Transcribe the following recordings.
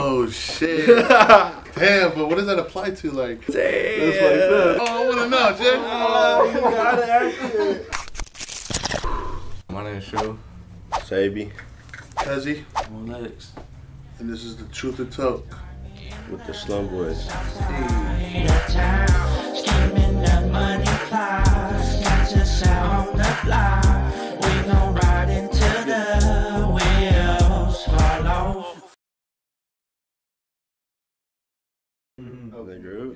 Oh shit. Damn, but what does that apply to? Like, damn. That's what he said. Oh, I wanna know, Jay. Oh, you gotta ask it. My name's Shu. Sabi. Cuzzy. I'm Lex. And this is the Truth to Talk. With the Slum Boys. The group.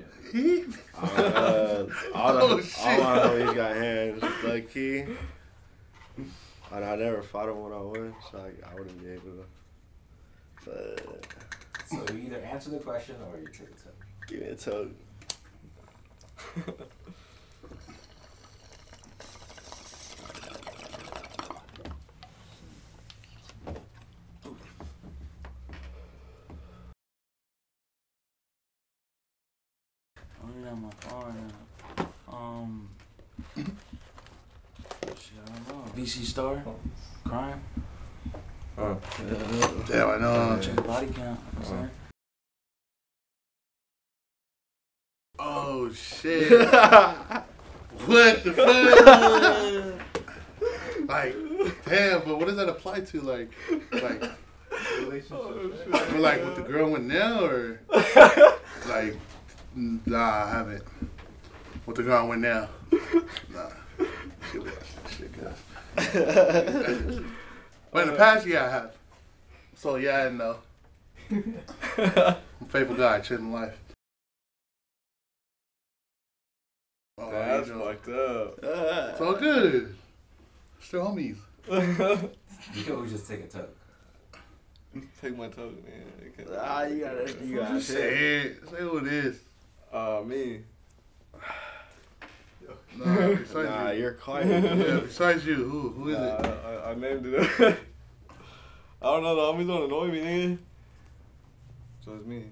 All my homies got hands. Like key. And I never fought him when I won, so I wouldn't be able to. But so you either answer the question or you take a tug. Give me a tug. I don't have my phone now. Shit, I don't know. VC Star? Crime? Damn, I know. Check the body count. You know what I'm saying? Oh shit. What the fuck? Like, damn, but what does that apply to? Like relationship? Like with the girl went now or like nah, I haven't. With the girl went now. Nah. Shit, cuz. But in the past, yeah, I have. So yeah, I know. I'm a faithful guy, chilling life. Oh, That's fucked up. It's all good. Still homies. You can always just take a tug. Take my tug, man. You gotta Say it. Say who it is. Me. Nah, besides Nah, you. you're quiet. Yeah, besides you, who is it? I named it. I don't know, the homies don't annoy me, nigga. So it's me.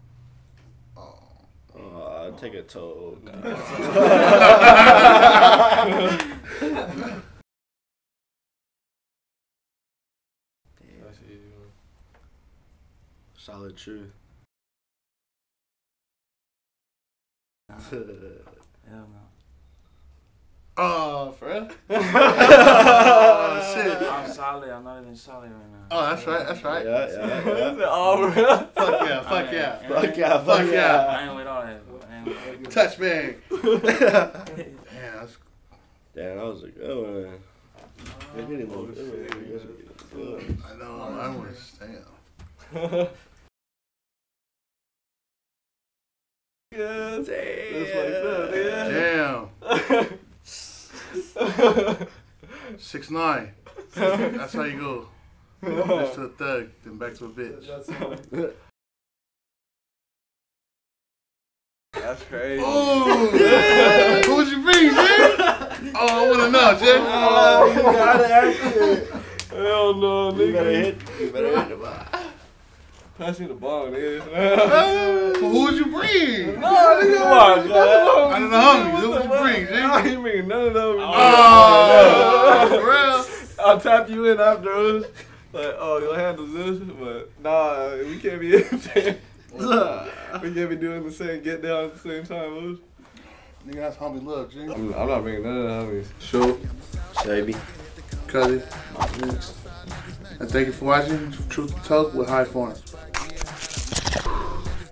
I'll take a toe. That's easy, man. Solid truth. Hell no. Oh, for real? Oh, shit. I'm solid. I'm not even solid right now. Oh, that's right, that's right. Yeah. Oh, bro. Fuck yeah, fuck yeah. Fuck yeah, Fuck I yeah. ain't with all that. I ain't with all that. Touch me. Yeah, that's Damn, that was a good one. It really was good. I know, I was, damn. Yeah, that's fucked up, nigga. Damn. 6'9". That's how you go. Just to a thug, then back to a bitch. That's crazy. Oh, who would you bring, Jay? Oh, I wanna know, Jay. Oh, you gotta ask it. Hell no, nigga. You better hit the ball. Pass me the ball, nigga. Who would you bring? No, nigga, come on, I don't know, homies. Who would you bring, Jay? I ain't bringing none of them. Oh, for real? I'll tap you in afterwards. Like, oh, you'll handle this, but nah, we can't be in the same. We can't be doing the same get down at the same time, bro. Nigga, that's homie love, Jay. I'm not bringing none of the homies. Sure. Sabi. Cuzzy. And thank you for watching Truth to Talk with High Form.